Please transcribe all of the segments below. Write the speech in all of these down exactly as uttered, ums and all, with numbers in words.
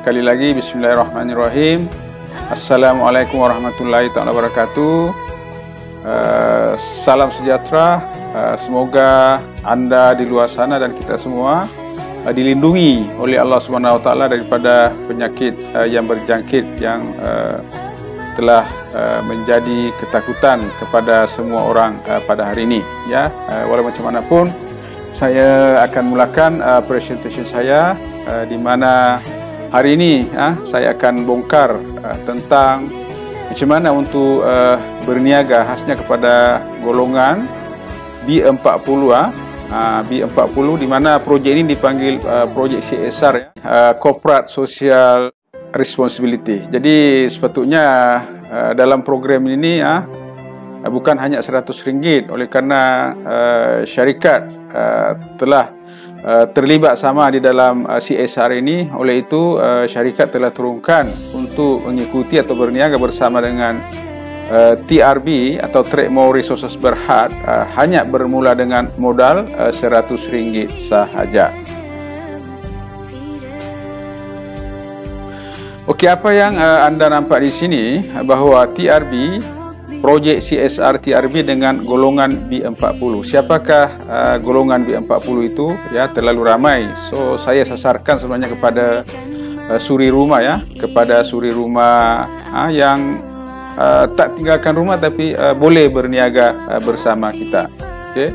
sekali lagi bismillahirrahmanirrahim. Assalamualaikum warahmatullahi taala wabarakatuh. Uh, salam sejahtera. Uh, semoga anda di luar sana dan kita semua uh, dilindungi oleh Allah Subhanahu Wa Taala daripada penyakit uh, yang berjangkit yang uh, telah uh, menjadi ketakutan kepada semua orang uh, pada hari ini. Ya, uh, walau macam mana pun, saya akan mulakan uh, presentation saya uh, di mana hari ini uh, saya akan bongkar uh, tentang macam mana untuk uh, berniaga khasnya kepada golongan B empat puluh ah uh, B empat puluh, di mana projek ini dipanggil uh, projek C S R ya, uh, Corporate Social Responsibility. Jadi sepatutnya uh, dalam program ini ah uh, bukan hanya seratus ringgit, oleh kerana uh, syarikat uh, telah uh, terlibat sama di dalam uh, C S R ini. Oleh itu uh, syarikat telah turunkan untuk mengikuti atau berniaga bersama dengan uh, T R B atau Trade More Resources Berhad uh, hanya bermula dengan modal uh, seratus ringgit sahaja. Okey, apa yang uh, anda nampak di sini bahawa T R B, projek C S R T R B dengan golongan B empat puluh. Siapakah uh, golongan B empat puluh itu? Ya, terlalu ramai. So saya sasarkan sebenarnya kepada uh, suri rumah ya, kepada suri rumah uh, yang uh, tak tinggalkan rumah tapi uh, boleh berniaga uh, bersama kita. Okey.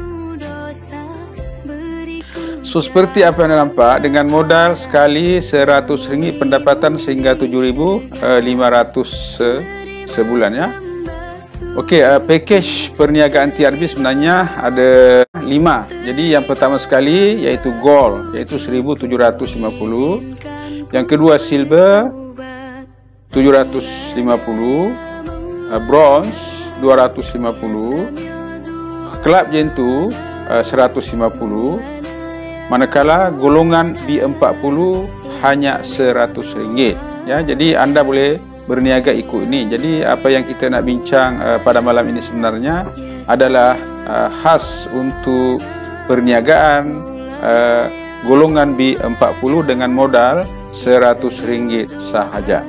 So seperti apa yang anda nampak, dengan modal sekali seratus ringgit pendapatan sehingga tujuh ribu lima ratus se sebulan ya. Okey, uh, package perniagaan T R B sebenarnya ada lima. Jadi yang pertama sekali iaitu gold, iaitu seribu tujuh ratus lima puluh. Yang kedua silver tujuh ratus lima puluh, uh, bronze dua ratus lima puluh, club gentu uh, seratus lima puluh. Manakala golongan B empat puluh hanya seratus ringgit ya. Jadi anda boleh berniaga ikut ini. Jadi apa yang kita nak bincang uh, pada malam ini sebenarnya adalah uh, khas untuk perniagaan uh, golongan B empat puluh dengan modal seratus ringgit sahaja.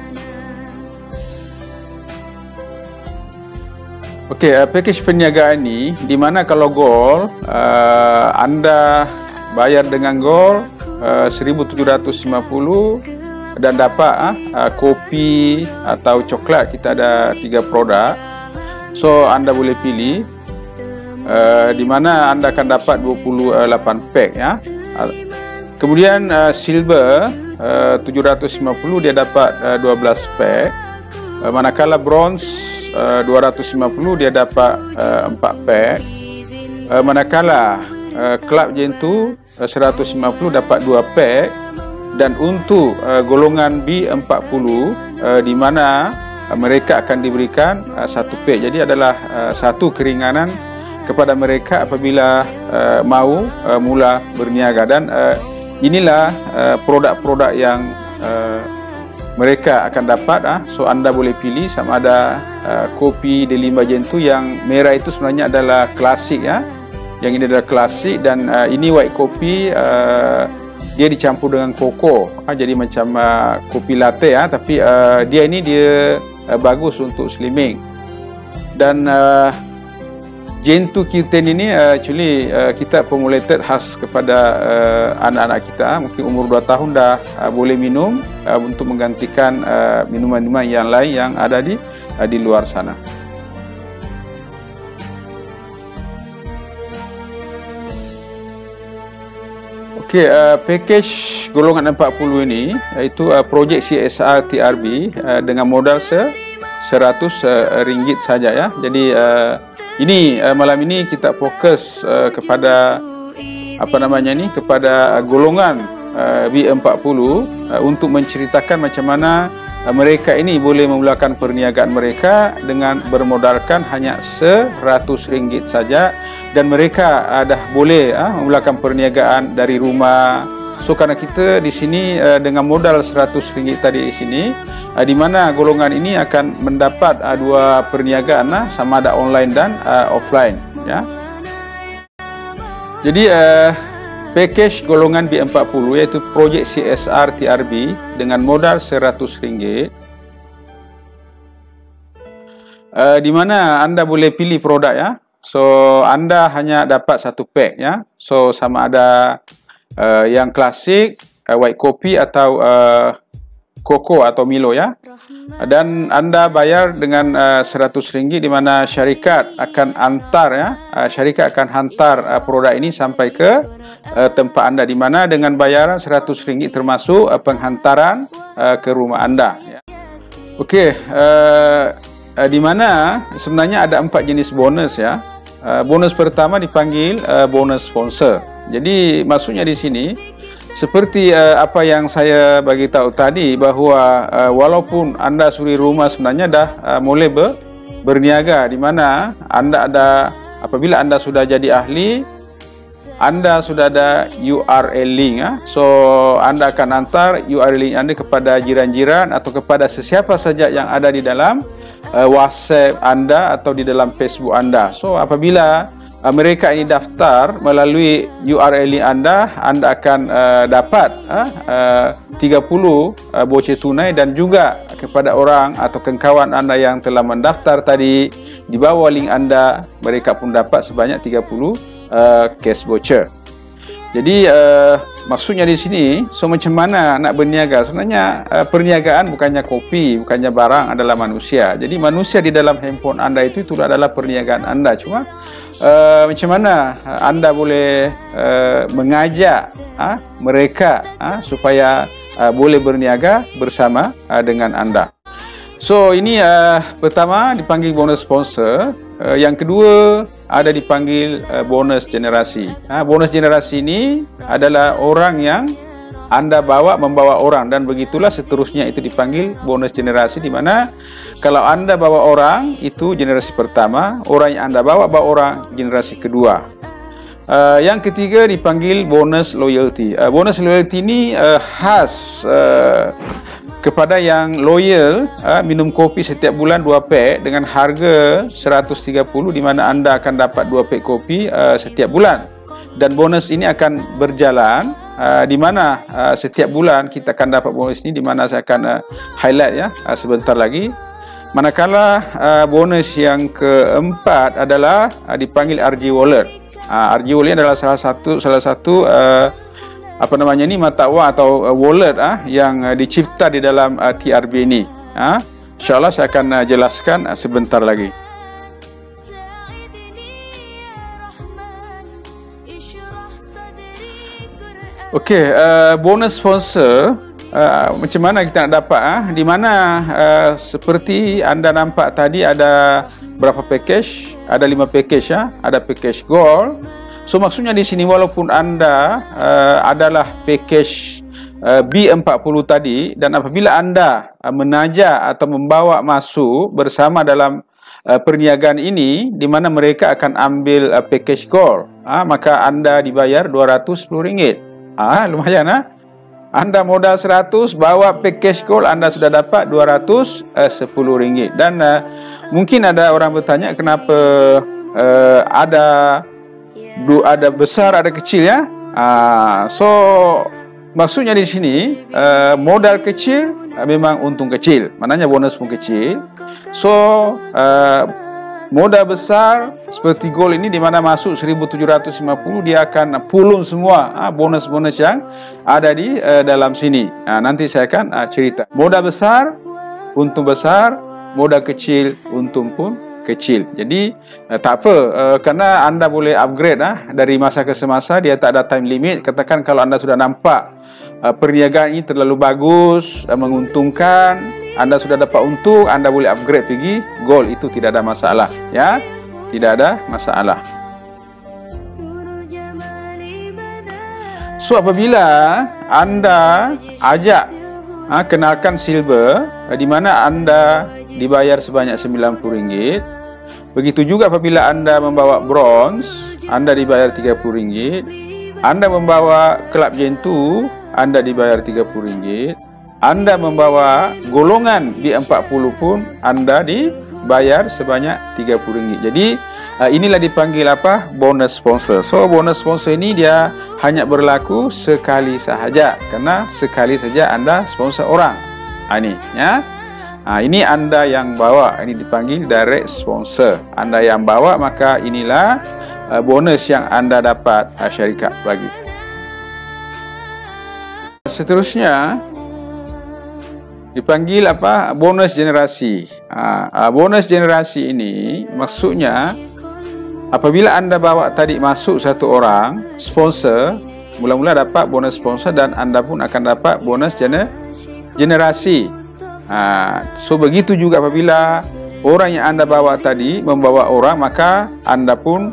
Okey, uh, package perniagaan ini di mana kalau gold uh, anda bayar dengan gold uh, seribu tujuh ratus lima puluh dan dapat uh, kopi atau coklat. Kita ada tiga produk, so anda boleh pilih uh, di mana anda akan dapat dua puluh lapan pack ya. Uh, kemudian uh, silver uh, tujuh ratus lima puluh dia dapat uh, dua belas pack. Uh, manakala bronze uh, dua ratus lima puluh dia dapat uh, empat pack. Uh, manakala uh, club gentu uh, seratus lima puluh dapat dua pack. Dan untuk uh, golongan B empat puluh uh, di mana uh, mereka akan diberikan uh, satu pack. Jadi adalah uh, satu keringanan kepada mereka apabila uh, mau uh, mula berniaga. Dan uh, inilah produk-produk uh, yang uh, mereka akan dapat. Uh. So anda boleh pilih sama ada uh, kopi Delima Gentu. Yang merah itu sebenarnya adalah klasik ya. Yang ini adalah klasik, dan uh, ini white kopi. Uh, Dia dicampur dengan koko, ha, jadi macam uh, kopi latte ya, tapi uh, dia ini dia uh, bagus untuk slimming. Dan uh, Gentu Q sepuluh ini uh, actually uh, kita formulated khas kepada anak-anak uh, kita, mungkin umur dua tahun dah uh, boleh minum uh, untuk menggantikan uh, minuman-minuman yang lain yang ada di uh, di luar sana. Okey, uh, package golongan empat puluh ini iaitu uh, projek C S R T R B uh, dengan modal se seratus ringgit saja ya. Jadi uh, ini uh, malam ini kita fokus uh, kepada apa namanya ni kepada uh, golongan uh, B empat puluh uh, untuk menceritakan macam mana uh, mereka ini boleh memulakan perniagaan mereka dengan bermodalkan hanya seratus ringgit saja. Dan mereka uh, dah boleh uh, memulakan perniagaan dari rumah. So karena kita di sini uh, dengan modal seratus ringgit tadi di sini, uh, di mana golongan ini akan mendapat uh, dua perniagaan uh, sama ada online dan uh, offline ya. Jadi uh, package golongan B empat puluh yaitu projek C S R T R B dengan modal seratus ringgit, uh, di mana anda boleh pilih produk ya. So anda hanya dapat satu pack ya. So sama ada uh, yang klasik, uh, white coffee atau uh, Koko atau Milo ya. Dan anda bayar dengan uh, seratus ringgit, di mana syarikat akan hantar ya, uh, syarikat akan hantar uh, produk ini sampai ke uh, tempat anda, di mana dengan bayaran seratus ringgit termasuk uh, penghantaran uh, ke rumah anda ya. Okey, uh, uh, di mana sebenarnya ada empat jenis bonus ya. Uh, bonus pertama dipanggil uh, bonus sponsor. Jadi maksudnya di sini seperti uh, apa yang saya bagi tahu tadi, bahawa uh, walaupun anda suri rumah sebenarnya dah uh, mulai ber, berniaga, di mana anda ada, apabila anda sudah jadi ahli, anda sudah ada U R L link ya. So anda akan hantar U R L link anda kepada jiran-jiran atau kepada sesiapa saja yang ada di dalam uh, WhatsApp anda atau di dalam Facebook anda. So apabila Uh, mereka ini daftar melalui U R L anda, anda akan uh, dapat uh, uh, tiga puluh uh, bocor tunai, dan juga kepada orang atau kawan anda yang telah mendaftar tadi di bawah link anda, mereka pun dapat sebanyak tiga puluh uh, cash voucher. Jadi uh, maksudnya di sini, so macam mana nak berniaga? Sebenarnya uh, perniagaan bukannya kopi, bukannya barang, adalah manusia. Jadi manusia di dalam handphone anda itu itu adalah perniagaan anda. Cuma Uh, macam mana uh, anda boleh uh, mengajak uh, mereka uh, supaya uh, boleh berniaga bersama uh, dengan anda. So ini uh, pertama dipanggil bonus sponsor. Uh, yang kedua ada dipanggil uh, bonus generasi. Uh, bonus generasi ini adalah orang yang anda bawa membawa orang, dan begitulah seterusnya, itu dipanggil bonus generasi, di mana kalau anda bawa orang itu generasi pertama, orang yang anda bawa bawa orang generasi kedua. Uh, yang ketiga dipanggil bonus loyalty. Uh, bonus loyalty ini uh, khas uh, kepada yang loyal, uh, minum kopi setiap bulan dua pack dengan harga seratus tiga puluh, di mana anda akan dapat dua pack kopi uh, setiap bulan. Dan bonus ini akan berjalan uh, di mana uh, setiap bulan kita akan dapat bonus ini, di mana saya akan uh, highlight ya uh, sebentar lagi. Manakala uh, bonus yang keempat adalah uh, dipanggil R J Wallet. Uh, R J Wallet adalah salah satu salah satu uh, apa namanya ini mata wang atau uh, wallet uh, yang uh, dicipta di dalam uh, T R B ini. Uh, InsyaAllah saya akan uh, jelaskan uh, sebentar lagi. Okey, uh, bonus sponsor. Uh, macam mana kita nak dapat ah? Di mana uh, seperti anda nampak tadi ada berapa package? Ada lima package ya. Ada package gold. So maksudnya di sini walaupun anda uh, adalah package uh, B empat puluh tadi, dan apabila anda uh, menaja atau membawa masuk bersama dalam uh, perniagaan ini, di mana mereka akan ambil uh, package gold, ah, maka anda dibayar dua ratus sepuluh ringgit. Ah, lumayan ah. Anda modal seratus, bawa package gold, anda sudah dapat dua ratus sepuluh ringgit. Dan uh, mungkin ada orang bertanya kenapa uh, ada du, ada besar, ada kecil ya. Uh, so maksudnya di sini uh, modal kecil uh, memang untung kecil, maknanya bonus pun kecil. So uh, modal besar seperti gold ini, di mana masuk seribu tujuh ratus lima puluh, dia akan pulung semua bonus-bonus yang ada di uh, dalam sini. Nah, nanti saya akan uh, cerita. Modal besar, untung besar. Modal kecil, untung pun kecil. Jadi uh, tak apa, uh, kerana anda boleh upgrade uh, dari masa ke semasa. Dia tak ada time limit. Katakan kalau anda sudah nampak uh, perniagaan ini terlalu bagus, uh, menguntungkan, anda sudah dapat untung, anda boleh upgrade pergi gold, itu tidak ada masalah ya, tidak ada masalah. So apabila anda ajak ha, kenalkan silver, di mana anda dibayar sebanyak sembilan puluh ringgit. Begitu juga apabila anda membawa bronze, anda dibayar tiga puluh ringgit. Anda membawa kelab jentu, anda dibayar tiga puluh ringgit. Anda membawa golongan B empat puluh pun anda dibayar sebanyak tiga puluh ringgit. Jadi uh, inilah dipanggil apa? Bonus sponsor. So bonus sponsor ini dia hanya berlaku sekali sahaja, karena sekali saja Anda sponsor orang. Ha, ini ya. Ha, ini Anda yang bawa, ini dipanggil direct sponsor. Anda yang bawa, maka inilah uh, bonus yang Anda dapat uh, syarikat bagi. Seterusnya dipanggil apa? Bonus generasi. Ha, bonus generasi ini maksudnya apabila Anda bawa tadi masuk satu orang sponsor, mula-mula dapat bonus sponsor dan Anda pun akan dapat bonus gener generasi. Ha, so begitu juga apabila orang yang Anda bawa tadi membawa orang, maka Anda pun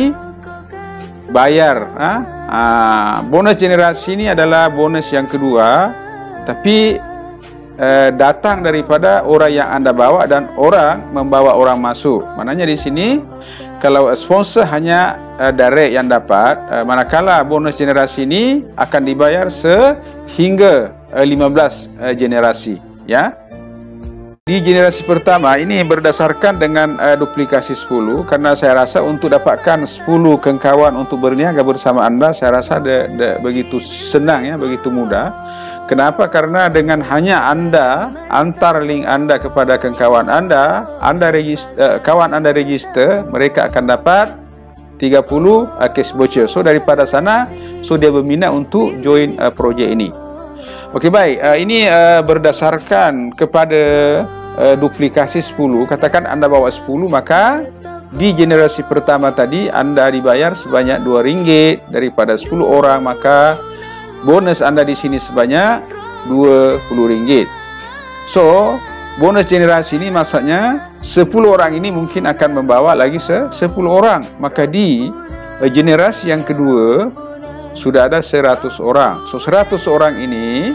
dibayar. Ha? Ha, bonus generasi ini adalah bonus yang kedua, tapi eh, datang daripada orang yang Anda bawa dan orang membawa orang masuk. Maknanya di sini kalau sponsor hanya uh, direct yang dapat, uh, manakala bonus generasi ini akan dibayar sehingga uh, lima belas uh, generasi, ya. Di generasi pertama ini berdasarkan dengan uh, duplikasi sepuluh, karena saya rasa untuk dapatkan sepuluh kawan untuk berniaga bersama Anda, saya rasa de, de, begitu senang, ya, begitu mudah. Kenapa? Karena dengan hanya Anda antar link Anda kepada kawan Anda, Anda register, uh, kawan Anda register, mereka akan dapat tiga puluh uh, cash voucher. So daripada sana, so dia berminat untuk join uh, projek ini. Okey, baik. Uh, ini uh, berdasarkan kepada uh, duplikasi sepuluh. Katakan Anda bawa sepuluh, maka di generasi pertama tadi Anda dibayar sebanyak dua ringgit daripada sepuluh orang, maka bonus Anda di sini sebanyak dua puluh ringgit. So, bonus generasi ini maksudnya sepuluh orang ini mungkin akan membawa lagi sepuluh orang. Maka di uh, generasi yang kedua sudah ada seratus orang. So seratus orang ini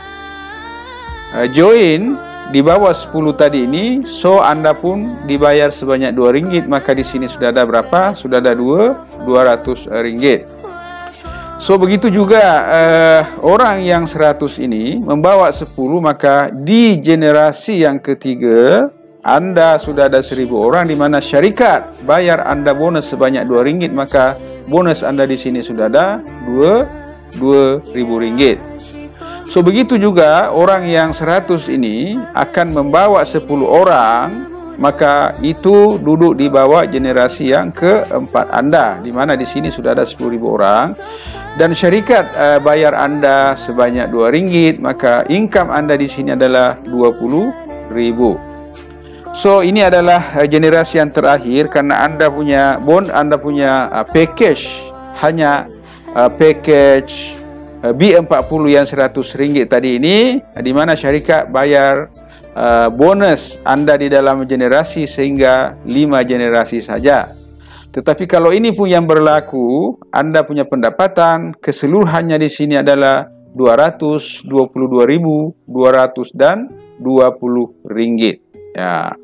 uh, join di bawah sepuluh tadi ini, so Anda pun dibayar sebanyak dua ringgit, maka di sini sudah ada berapa? Sudah ada dua ratus ringgit. So begitu juga uh, orang yang seratus ini membawa sepuluh, maka di generasi yang ketiga Anda sudah ada seribu orang, di mana syarikat bayar Anda bonus sebanyak dua ringgit, maka bonus Anda di sini sudah ada dua ribu ringgit. So begitu juga orang yang seratus ini akan membawa sepuluh orang, maka itu duduk di bawah generasi yang keempat Anda, di mana di sini sudah ada sepuluh ribu orang dan syarikat uh, bayar Anda sebanyak dua ringgit, maka income Anda di sini adalah dua puluh ribu. So ini adalah uh, generasi yang terakhir, karena Anda punya bond, Anda punya uh, package hanya uh, package uh, B empat puluh yang seratus ringgit tadi ini, uh, di mana syarikat bayar uh, bonus Anda di dalam generasi sehingga lima generasi saja. Tetapi kalau ini pun yang berlaku, Anda punya pendapatan keseluruhannya di sini adalah dua ratus dua puluh dua ribu dua ratus dan dua puluh ringgit. Ya,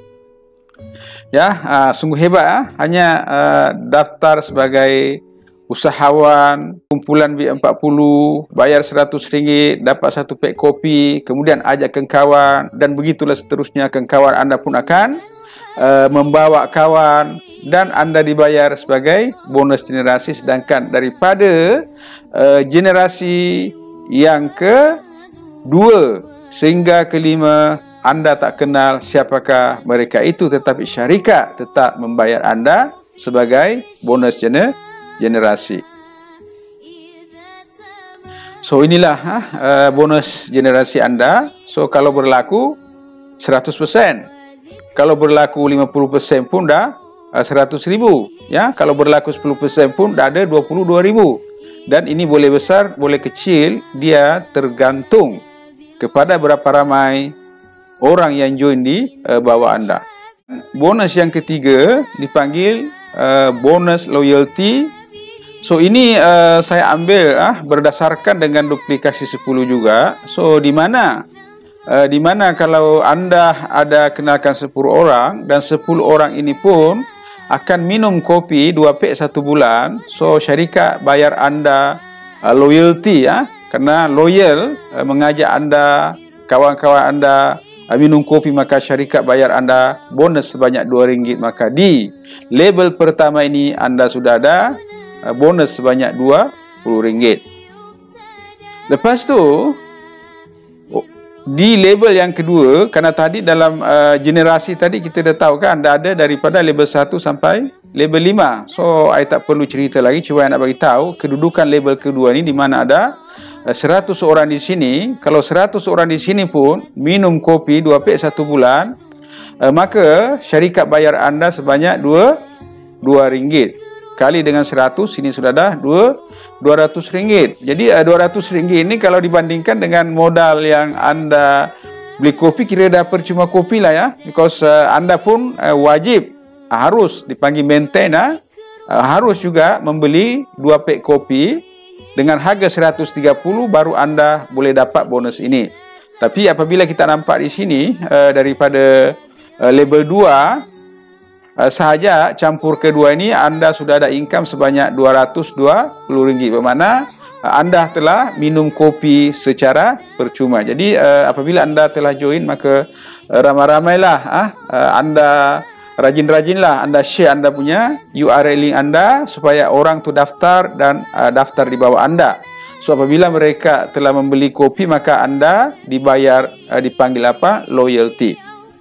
ya, uh, sungguh hebat. Uh. Hanya uh, daftar sebagai usahawan, kumpulan B empat puluh, bayar seratus ringgit, dapat satu pack kopi, kemudian ajak kawan, dan begitulah seterusnya. Kawan Anda pun akan uh, membawa kawan, dan Anda dibayar sebagai bonus generasi. Sedangkan daripada uh, generasi yang kedua sehingga kelima, Anda tak kenal siapakah mereka itu, tetapi syarikat tetap membayar Anda sebagai bonus gener generasi. So inilah ha, uh, bonus generasi Anda. So kalau berlaku seratus persen, kalau berlaku lima puluh persen pun dah uh, seratus ribu, ya. Kalau berlaku sepuluh persen pun dah ada dua puluh dua ribu. Dan ini boleh besar, boleh kecil, dia tergantung kepada berapa ramai orang yang join di uh, bawah Anda. Bonus yang ketiga dipanggil uh, bonus loyalty. So ini uh, saya ambil ah berdasarkan dengan duplikasi sepuluh juga. So di mana uh, di mana kalau Anda ada kenalkan sepuluh orang dan sepuluh orang ini pun akan minum kopi dua pack satu bulan. So syarikat bayar Anda uh, loyalty, ya, karena loyal uh, mengajak Anda, kawan-kawan Anda minum kopi, maka syarikat bayar Anda bonus sebanyak dua ringgit. Maka di label pertama ini Anda sudah ada bonus sebanyak dua puluh ringgit. Lepas tu di label yang kedua, kerana tadi dalam uh, generasi tadi kita dah tahu kan, dah ada daripada label satu sampai label lima. So, I tak perlu cerita lagi, cuma I nak bagi tahu kedudukan label kedua ni di mana ada uh, seratus orang di sini. Kalau seratus orang di sini pun minum kopi dua pek satu bulan, uh, maka syarikat bayar anda sebanyak dua ringgit. Kali dengan seratus, sini sudah dah dua ratus ringgit. Jadi uh, dua ratus ringgit ini kalau dibandingkan dengan modal yang anda beli kopi, kira dah percuma kopi lah ya. Because uh, anda pun uh, wajib, uh, harus dipanggil maintain, uh, uh, harus juga membeli dua pek kopi dengan harga seratus tiga puluh, baru anda boleh dapat bonus ini. Tapi apabila kita nampak di sini uh, daripada uh, label dua, Uh, sahaja campur kedua ini anda sudah ada income sebanyak dua ratus dua puluh ringgit, bermakna uh, anda telah minum kopi secara percuma. Jadi uh, apabila anda telah join, maka uh, ramai-ramailah uh, uh, anda rajin-rajinlah anda share anda punya U R L link anda supaya orang tu daftar dan uh, daftar di bawah anda. So apabila mereka telah membeli kopi, maka anda dibayar uh, dipanggil apa? Loyalty.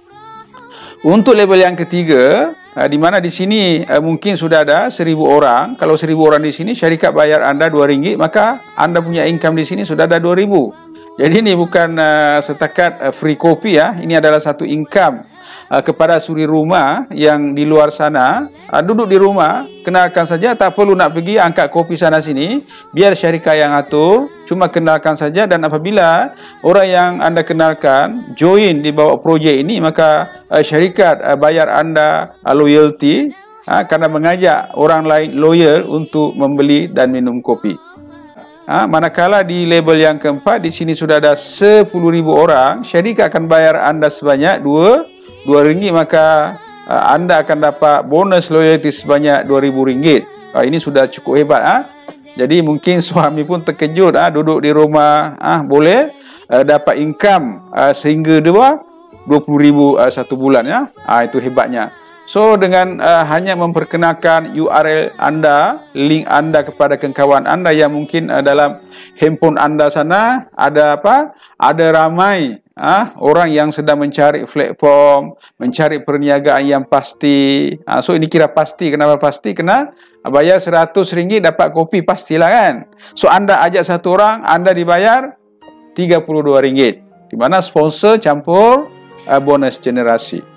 Untuk label yang ketiga, Uh, di mana di sini uh, mungkin sudah ada seribu orang. Kalau seribu orang di sini, syarikat bayar anda dua ringgit, maka anda punya income di sini sudah ada dua ribu. Jadi ini bukan uh, setakat uh, free kopi ya. Ini adalah satu income uh, kepada suri rumah yang di luar sana. Uh, duduk di rumah, kenalkan saja, tak perlu nak pergi angkat kopi sana sini. Biar syarikat yang atur, cuma kenalkan saja. Dan apabila orang yang anda kenalkan join di bawah projek ini, maka uh, syarikat uh, bayar anda uh, loyalty uh, karena mengajak orang lain loyal untuk membeli dan minum kopi. Ha, manakala di label yang keempat, di sini sudah ada sepuluh ribu orang, syarikat akan bayar anda sebanyak dua ringgit, maka uh, anda akan dapat bonus loyalty sebanyak dua ribu ringgit. Uh, ini sudah cukup hebat. Ha? Jadi mungkin suami pun terkejut, ha? Duduk di rumah, ha? Boleh uh, dapat income uh, sehingga dua puluh ribu uh, satu bulan. Ya? Ha, itu hebatnya. So dengan uh, hanya memperkenalkan U R L anda, link anda kepada kawan anda yang mungkin uh, dalam handphone anda sana ada apa? Ada ramai uh, orang yang sedang mencari platform, mencari perniagaan yang pasti. Uh, so ini kira pasti. Kenapa pasti? Kena bayar seratus ringgit dapat kopi, pastilah kan. So anda ajak satu orang, anda dibayar tiga puluh dua ringgit. Di mana sponsor campur uh, bonus generasi.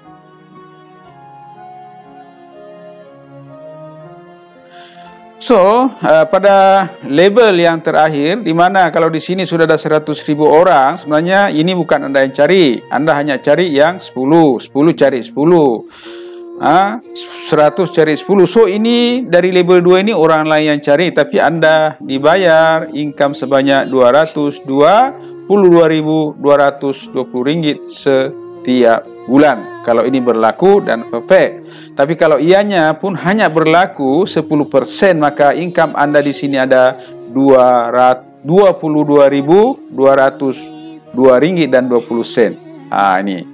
So, uh, pada label yang terakhir, di mana kalau di sini sudah ada seratus ribu orang, sebenarnya ini bukan anda yang cari. Anda hanya cari yang sepuluh. sepuluh cari sepuluh. Ha? seratus cari sepuluh. So, ini dari label dua ini orang lain yang cari. Tapi anda dibayar income sebanyak dua ratus dua puluh dua ribu dua ratus dua puluh ringgit setiap bulan. Kalau ini berlaku dan perfect. Tapi kalau ianya pun hanya berlaku sepuluh persen, maka income anda di sini ada dua puluh dua ribu dua ratus dua ringgit dan dua puluh sen. Ah ini.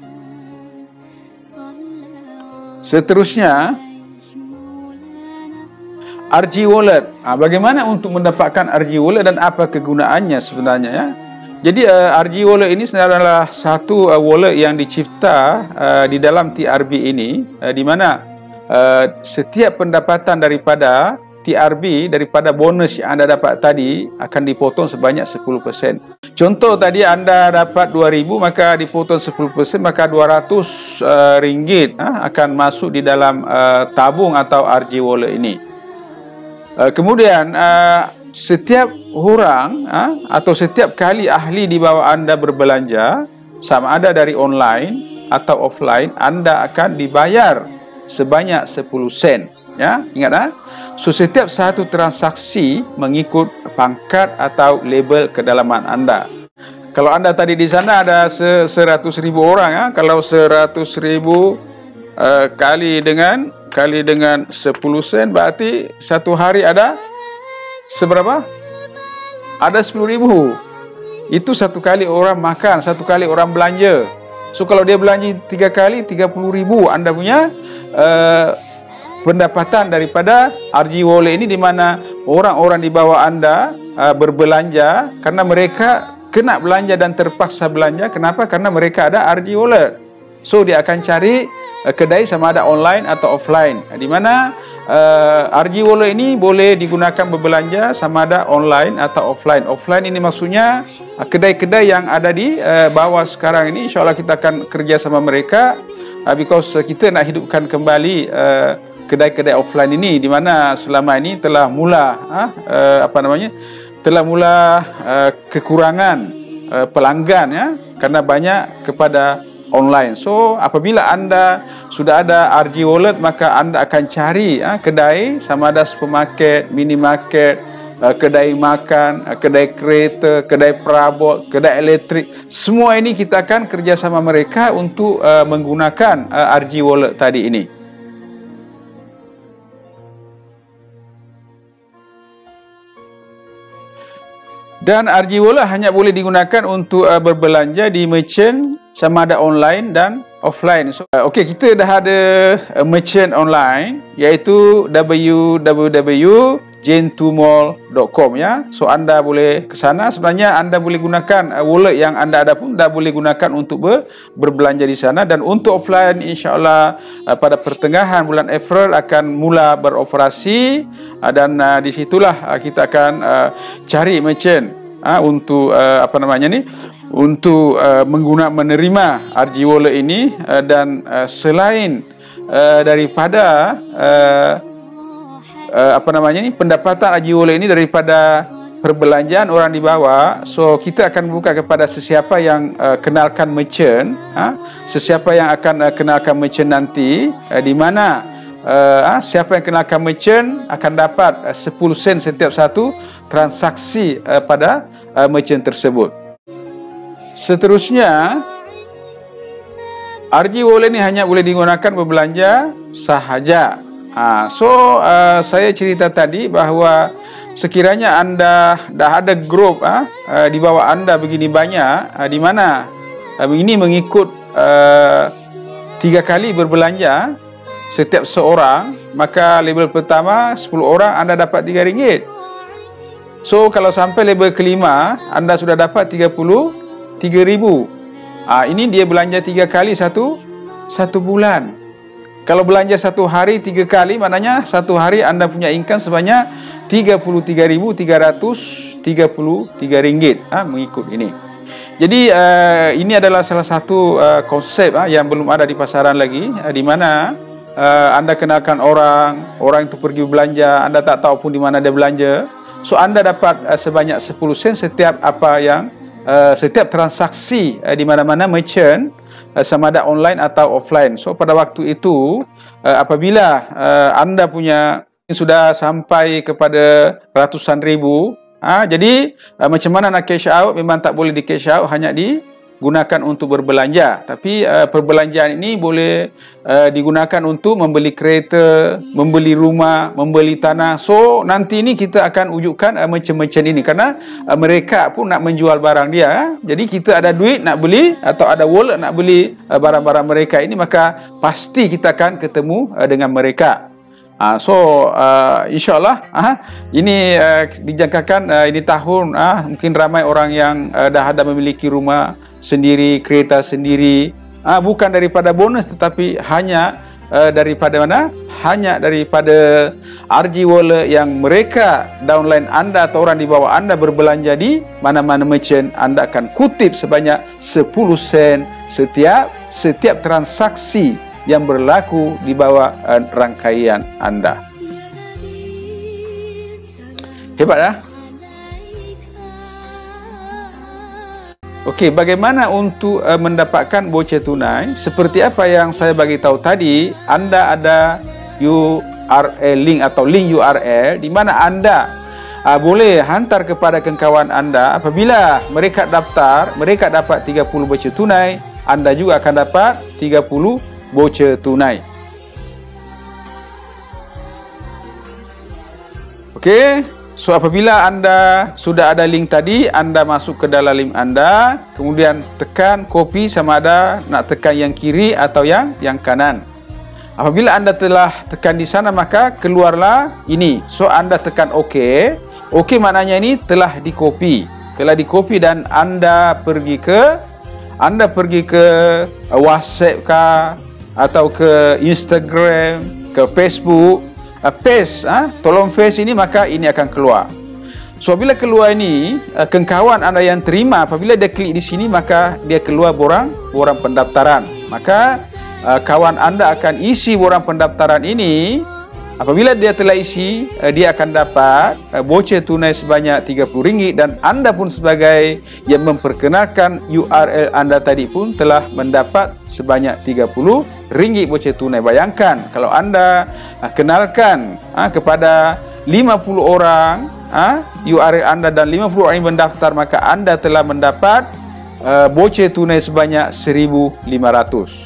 Seterusnya R G Wallet. Ah, bagaimana untuk mendapatkan R G Wallet dan apa kegunaannya sebenarnya ya? Jadi uh, R G Wallet ini adalah satu uh, wallet yang dicipta uh, di dalam T R B ini, uh, di mana uh, setiap pendapatan daripada T R B, daripada bonus yang anda dapat tadi, akan dipotong sebanyak sepuluh persen. Contoh tadi anda dapat dua ribu, maka dipotong sepuluh persen, maka dua ratus uh, ringgit uh, akan masuk di dalam uh, tabung atau R G Wallet ini. Uh, kemudian uh, setiap orang ha, atau setiap kali ahli di bawah anda berbelanja, sama ada dari online atau offline, anda akan dibayar sebanyak sepuluh sen. Ya, ingat ha? So setiap satu transaksi mengikut pangkat atau label kedalaman anda. Kalau anda tadi di sana ada seratus ribu orang, ha? Kalau seratus ribu uh, kali dengan kali dengan sepuluh sen, berarti satu hari ada seberapa? Ada sepuluh ribu. Itu satu kali orang makan, satu kali orang belanja. So kalau dia belanja tiga kali, tiga puluh ribu. Anda punya uh, pendapatan daripada R G Wallet ini, di mana orang-orang di bawah Anda uh, berbelanja karena mereka kena belanja dan terpaksa belanja. Kenapa? Karena mereka ada R G Wallet. So dia akan cari uh, kedai sama ada online atau offline, di mana uh, R G Wallet ini boleh digunakan berbelanja sama ada online atau offline. Offline ini maksudnya kedai-kedai uh, yang ada di uh, bawah sekarang ini, insyaAllah kita akan kerja sama mereka, uh, because uh, kita nak hidupkan kembali uh, kedai-kedai offline ini, di mana selama ini telah mula uh, uh, apa namanya telah mula uh, kekurangan uh, pelanggan, ya, karena banyak kepada online. So apabila anda sudah ada R G Wallet, maka anda akan cari uh, kedai sama ada supermarket, minimarket, uh, kedai makan, uh, kedai kereta, kedai perabot, kedai elektrik. Semua ini kita akan kerjasama mereka untuk uh, menggunakan uh, R G Wallet tadi ini. Dan R G Wallet hanya boleh digunakan untuk uh, berbelanja di merchant sama ada online dan offline. So, uh, Okey, kita dah ada uh, merchant online, iaitu w w w dot jane two mall dot com, ya. So anda boleh ke sana. Sebenarnya anda boleh gunakan uh, wallet yang anda ada pun dah boleh gunakan untuk ber, berbelanja di sana. Dan untuk offline, insya-Allah uh, pada pertengahan bulan April akan mula beroperasi, uh, dan uh, di situlah uh, kita akan uh, cari merchant uh, untuk uh, apa namanya ni untuk uh, mengguna menerima R G Wallet ini, uh, dan uh, selain uh, daripada uh, uh, apa namanya ni pendapatan R G Wallet ini daripada perbelanjaan orang di bawah, so kita akan buka kepada sesiapa yang uh, kenalkan merchant, uh, sesiapa yang akan uh, kenalkan merchant nanti, uh, di mana uh, uh, siapa yang kenalkan merchant akan dapat uh, sepuluh sen setiap satu transaksi uh, pada uh, merchant tersebut. Seterusnya, R G Wallet ini hanya boleh digunakan berbelanja sahaja. Ha, so uh, saya cerita tadi bahawa sekiranya anda dah ada grup uh, uh, di bawah anda begini banyak, uh, di mana uh, ini mengikut uh, tiga kali berbelanja setiap seorang, maka label pertama sepuluh orang anda dapat tiga ringgit. So kalau sampai label kelima anda sudah dapat tiga puluh tiga ribu. Ah, ini dia belanja tiga kali satu satu bulan. Kalau belanja satu hari tiga kali, maknanya satu hari anda punya income sebanyak tiga puluh tiga ribu tiga ratus tiga puluh tiga ringgit. Ah, mengikut ini. Jadi uh, ini adalah salah satu uh, konsep uh, yang belum ada di pasaran lagi, uh, di mana uh, anda kenalkan orang, orang itu pergi belanja, anda tak tahu pun di mana dia belanja. So anda dapat uh, sebanyak sepuluh sen setiap apa yang Uh, setiap transaksi uh, di mana-mana merchant, uh, sama ada online atau offline. So pada waktu itu uh, apabila uh, anda punya sudah sampai kepada ratusan ribu, uh, jadi uh, macam mana nak cash out, memang tak boleh di cash out, hanya digunakan untuk berbelanja. Tapi uh, perbelanjaan ini boleh uh, digunakan untuk membeli kereta, membeli rumah, membeli tanah. So nanti ini kita akan wujudkan uh, merchant-merchant ini, karena uh, mereka pun nak menjual barang dia. Jadi kita ada duit nak beli atau ada wallet nak beli uh, barang-barang mereka ini, maka pasti kita akan ketemu uh, dengan mereka. Uh, so uh, insyaAllah uh, ini uh, dijangkakan uh, ini tahun uh, mungkin ramai orang yang uh, dah ada memiliki rumah sendiri, kereta sendiri, uh, bukan daripada bonus, tetapi hanya uh, daripada mana? Hanya daripada R G Wallet yang mereka downline anda atau orang di bawah anda berbelanja di mana-mana merchant, anda akan kutip sebanyak sepuluh sen setiap setiap transaksi yang berlaku di bawah uh, rangkaian anda. Hebat ya? Okey, bagaimana untuk uh, mendapatkan bocor tunai? Seperti apa yang saya bagi tahu tadi, anda ada U R L link atau link U R L di mana anda uh, boleh hantar kepada kawan anda. Apabila mereka daftar, mereka dapat tiga puluh bocor tunai, anda juga akan dapat tiga puluh bocor tunai. Okey, so apabila anda sudah ada link tadi, anda masuk ke dalam link anda, kemudian tekan copy sama ada nak tekan yang kiri atau yang yang kanan. Apabila Anda telah tekan di sana, maka keluarlah ini. So Anda tekan OK. OK maknanya ini telah dikopi, telah dikopi dan Anda pergi ke Anda pergi ke WhatsApp kah, atau ke Instagram, ke Facebook, uh, paste, ah, tolong paste ini, maka ini akan keluar. So bila keluar ini, uh, kawan Anda yang terima, apabila dia klik di sini, maka dia keluar borang borang pendaftaran. Maka uh, kawan Anda akan isi borang pendaftaran ini. Apabila dia telah isi, uh, dia akan dapat uh, bocor tunai sebanyak tiga puluh ringgit, dan Anda pun sebagai yang memperkenalkan U R L Anda tadi pun telah mendapat sebanyak tiga puluh ringgit bocor tunai. Bayangkan kalau Anda uh, kenalkan uh, kepada lima puluh orang uh, U R L Anda dan lima puluh orang yang mendaftar, maka Anda telah mendapat uh, bocor tunai sebanyak seribu lima ratus.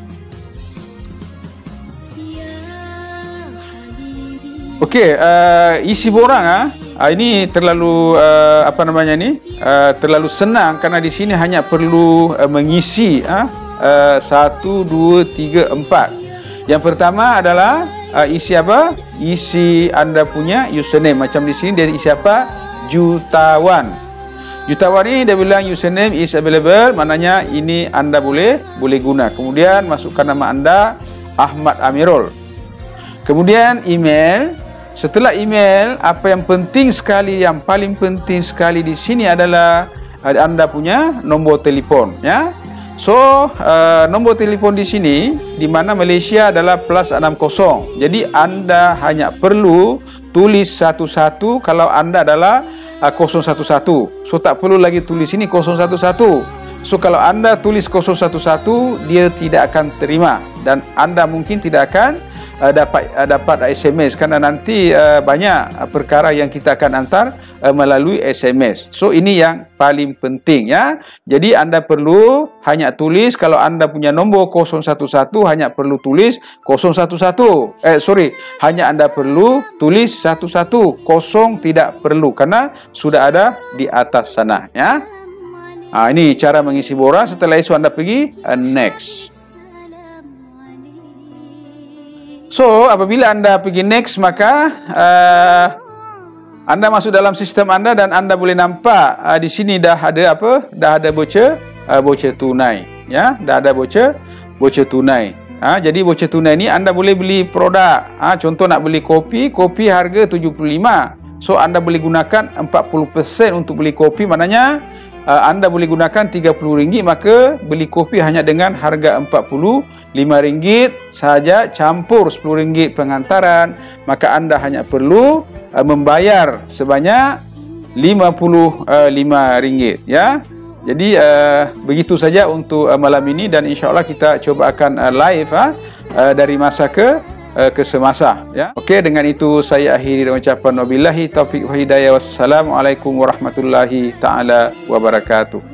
Okey, uh, isi borang ah uh, ini terlalu uh, apa namanya ni uh, terlalu senang, karena di sini hanya perlu uh, mengisi ah uh, satu, dua, tiga, empat. Yang pertama adalah uh, isi apa? Isi Anda punya username. Macam di sini dia isi apa? Jutawan. Jutawan ini dia bilang username is available, maknanya ini Anda boleh boleh guna. Kemudian masukkan nama Anda, Ahmad Amirul. Kemudian email. Setelah email, apa yang penting sekali, yang paling penting sekali di sini adalah Anda punya nombor telefon, ya. So, uh, nombor telefon di sini di mana Malaysia adalah plus enam kosong. Jadi Anda hanya perlu tulis satu satu kalau Anda adalah uh, kosong satu satu. So tak perlu lagi tulis ini kosong satu satu. So kalau Anda tulis kosong satu satu, dia tidak akan terima, dan Anda mungkin tidak akan uh, dapat uh, dapat S M S, karena nanti uh, banyak uh, perkara yang kita akan hantar uh, melalui S M S. So ini yang paling penting, ya. Jadi Anda perlu hanya tulis kalau Anda punya nombor kosong satu satu, hanya perlu tulis kosong satu satu. Eh sorry, hanya Anda perlu tulis satu satu, kosong tidak perlu karena sudah ada di atas sana, ya. Ah, ini cara mengisi borang. Setelah itu Anda pergi uh, next. So apabila Anda pergi next, maka uh, Anda masuk dalam sistem Anda dan Anda boleh nampak uh, di sini dah ada apa? Dah ada bocor uh, bocor tunai, ya. Dah ada bocor bocor tunai. Ha, jadi bocor tunai ni Anda boleh beli produk. Ha, contoh nak beli kopi, kopi harga tujuh puluh lima. So Anda boleh gunakan empat puluh peratus untuk beli kopi, maknanya Uh, anda boleh gunakan tiga puluh ringgit, maka beli kopi hanya dengan harga empat puluh lima ringgit sahaja, campur sepuluh ringgit pengantaran, maka Anda hanya perlu uh, membayar sebanyak lima puluh lima ringgit, ya. Jadi uh, begitu saja untuk uh, malam ini, dan insya-Allah kita coba akan uh, live uh, uh, dari masa ke uh, ke semasa, ya. Okey, dengan itu saya akhiri dengan ucapan wabillahi taufiq wal hidayah. Wassalamualaikum warahmatullahi taala wabarakatuh.